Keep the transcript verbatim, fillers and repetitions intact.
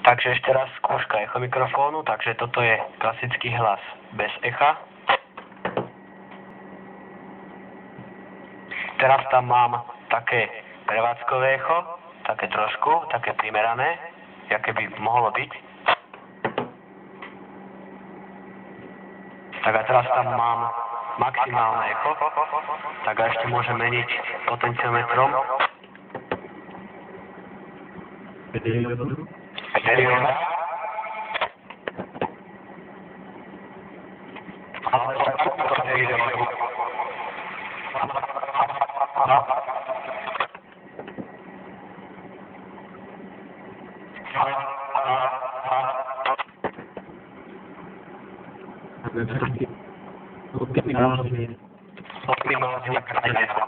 Takže ešte raz skúška echo mikrofónu, takže toto je klasický hlas bez echa. Teraz tam mám také prevádzkové echo, také trošku, také primerané, aké by mohlo byť. Tak a teraz tam mám maximálne echo, tak a ešte môžem meniť potenciometrom. Optimálne. Optimálne.